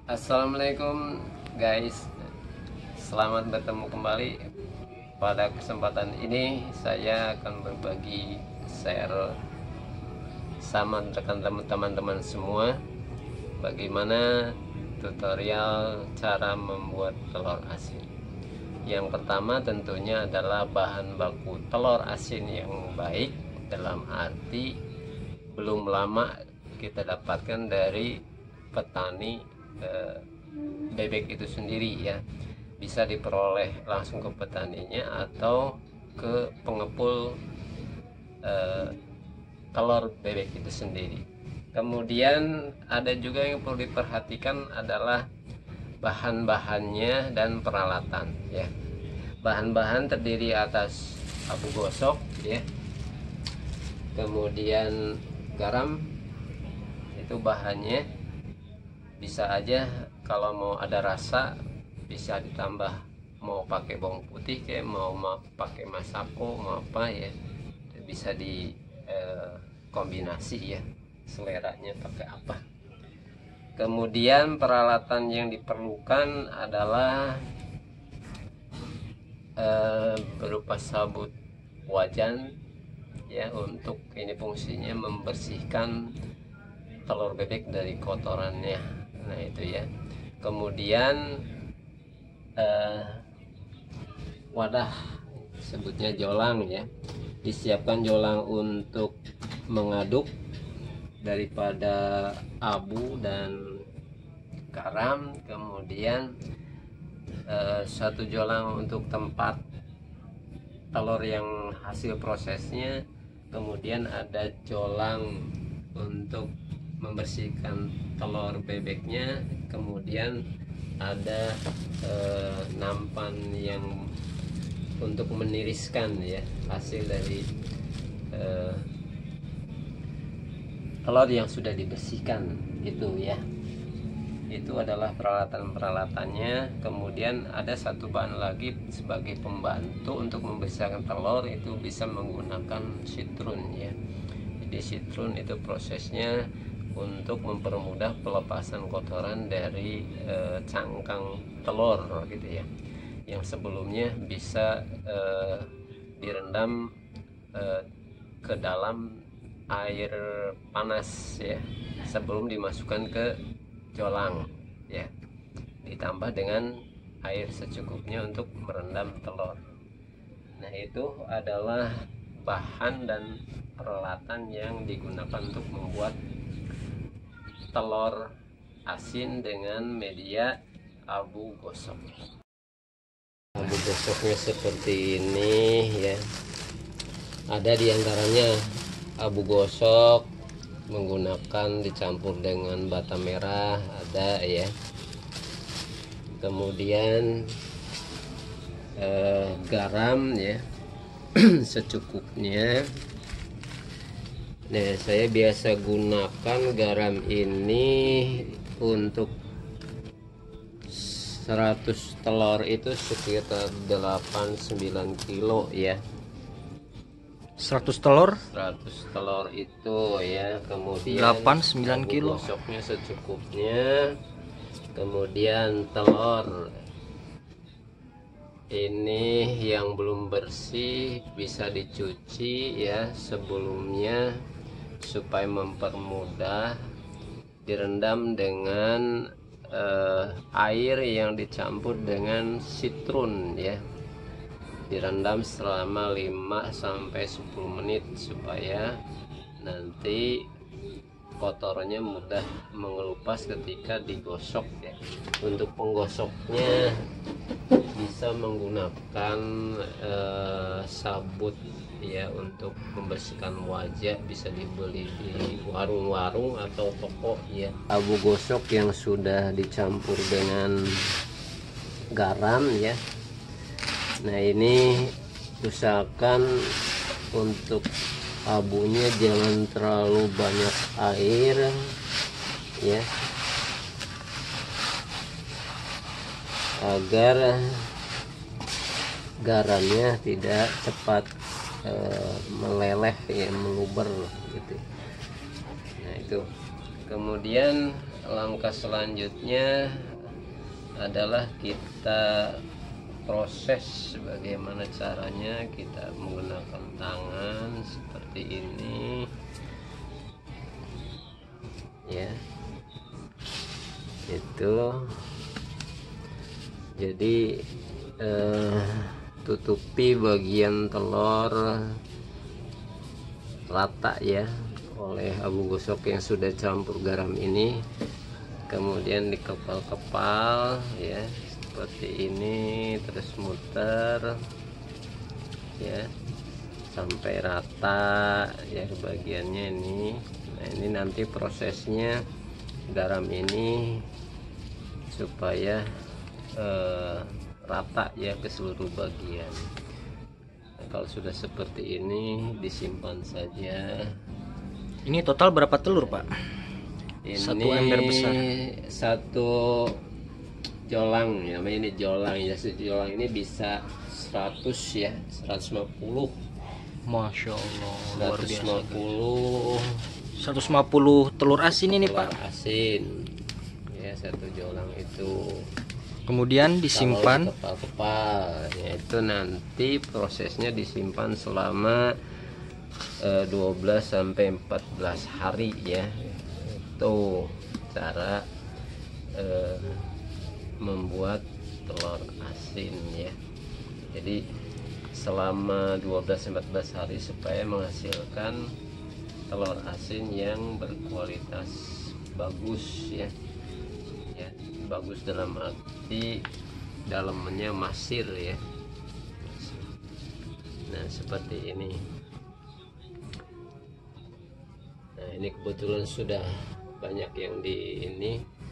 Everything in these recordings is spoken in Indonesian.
Assalamualaikum guys, selamat bertemu kembali. Pada kesempatan ini saya akan berbagi share sama rekan teman-teman semua bagaimana tutorial cara membuat telur asin. Yang pertama tentunya adalah bahan baku telur asin yang baik, dalam arti belum lama kita dapatkan dari petani bebek itu sendiri ya, bisa diperoleh langsung ke petaninya atau ke pengepul telur bebek itu sendiri. Kemudian ada juga yang perlu diperhatikan adalah bahan-bahannya dan peralatan ya. Bahan-bahan terdiri atas abu gosok ya, kemudian garam, itu bahannya. Bisa aja kalau mau ada rasa bisa ditambah, mau pakai bawang putih kayak mau pakai masako mau apa ya, bisa di kombinasi ya, seleranya pakai apa. Kemudian peralatan yang diperlukan adalah berupa sabut wajan ya, untuk ini fungsinya membersihkan telur bebek dari kotorannya. Nah itu ya. Kemudian wadah, sebutnya jolang ya, disiapkan jolang untuk mengaduk daripada abu dan garam. Kemudian satu jolang untuk tempat telur yang hasil prosesnya. Kemudian ada jolang untuk membersihkan telur bebeknya. Kemudian ada nampan yang untuk meniriskan ya, hasil dari telur yang sudah dibersihkan itu ya. Itu adalah peralatan-peralatannya. Kemudian ada satu bahan lagi sebagai pembantu untuk membersihkan telur, itu bisa menggunakan sitrun ya. Jadi sitrun itu prosesnya untuk mempermudah pelepasan kotoran dari cangkang telur gitu ya, yang sebelumnya bisa direndam ke dalam air panas ya, sebelum dimasukkan ke jolang ya, ditambah dengan air secukupnya untuk merendam telur. Nah itu adalah bahan dan peralatan yang digunakan untuk membuat telur asin dengan media abu gosok. Abu gosoknya seperti ini ya. Ada diantaranya abu gosok menggunakan dicampur dengan bata merah, ada ya. Kemudian garam ya secukupnya. Nah saya biasa gunakan garam ini untuk 100 telur itu sekitar 8-9 kilo ya. 100 telur 100 telur itu ya. Kemudian 8-9 kilo. Gosoknya secukupnya. Kemudian telur ini yang belum bersih bisa dicuci ya sebelumnya, supaya mempermudah. Direndam dengan air yang dicampur dengan sitrun ya, direndam selama 5-10 menit supaya nanti kotorannya mudah mengelupas ketika digosok ya. Untuk penggosoknya bisa menggunakan sabut ya, untuk membersihkan wajah, bisa dibeli di warung-warung atau toko ya. Abu gosok yang sudah dicampur dengan garam ya. Nah ini usahakan untuk abunya jangan terlalu banyak air ya, agar garamnya tidak cepat meleleh ya, meluber gitu. Nah itu. Kemudian langkah selanjutnya adalah kita proses bagaimana caranya. Kita menggunakan tangan seperti ini ya, itu jadi tutupi bagian telur rata ya oleh abu gosok yang sudah campur garam ini, kemudian dikepal-kepal ya seperti ini, terus muter ya sampai rata ya bagiannya ini. Nah ini nanti prosesnya garam ini supaya rata ya ke seluruh bagian. Nah, kalau sudah seperti ini disimpan saja. Ini total berapa telur, Pak? Ini Satu ember besar. Satu jolang ya, namanya ini jolang ya. Sejolang ini bisa 100 ya, 150. Masya Allah, luar biasa. 150 telur asin ini, telur Pak. asin ya, satu jolang itu. Kemudian disimpan. Kepal-kepal ya, itu nanti prosesnya disimpan selama 12 sampai 14 hari ya. Itu cara membuat telur asin ya. Jadi selama 12-14 hari supaya menghasilkan telur asin yang berkualitas bagus ya. Ya, bagus dalam arti dalamnya masir ya. Nah, seperti ini. Nah, ini kebetulan sudah banyak yang di ini.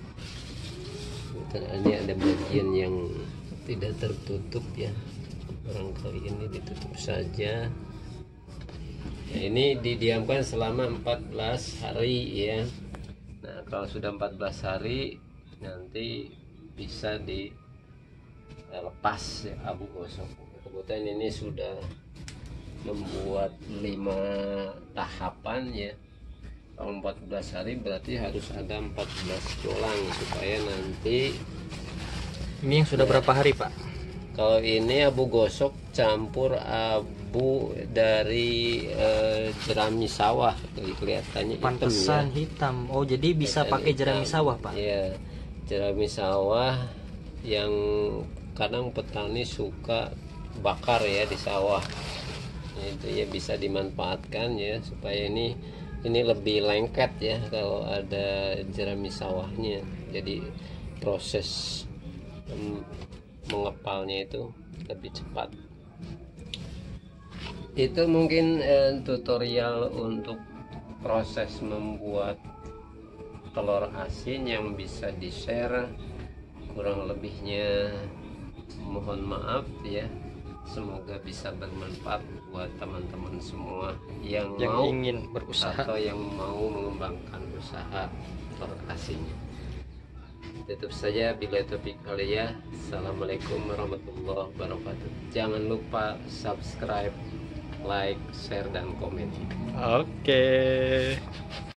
Ini ada bagian yang tidak tertutup ya. Barangkali ini ditutup saja. Nah, ini didiamkan selama 14 hari ya. Nah, kalau sudah 14 hari nanti bisa dilepas ya, abu gosok. Kebetulan ini sudah membuat 5 tahapan ya. Kalau 14 hari berarti harus ada 14 jolang supaya nanti. Ini yang sudah berapa hari, Pak? Kalau ini abu gosok campur abu dari jerami sawah, kelihatannya hitam Pantesan ya. hitam. Oh, jadi bisa Kelihatan pakai jerami hitam. sawah, Pak? Iya, jerami sawah yang kadang petani suka bakar ya di sawah. Itu ya bisa dimanfaatkan ya supaya ini lebih lengket ya kalau ada jerami sawahnya. Jadi proses mengepalnya itu lebih cepat. Itu mungkin tutorial untuk proses membuat telur asin yang bisa di-share. Kurang lebihnya mohon maaf ya. Semoga bisa bermanfaat buat teman-teman semua yang mau ingin berusaha atau yang mau mengembangkan usaha telur asinnya. Tutup saja bila topik kalian. Assalamualaikum warahmatullahi wabarakatuh. Jangan lupa subscribe, like, share, dan komen. Oke.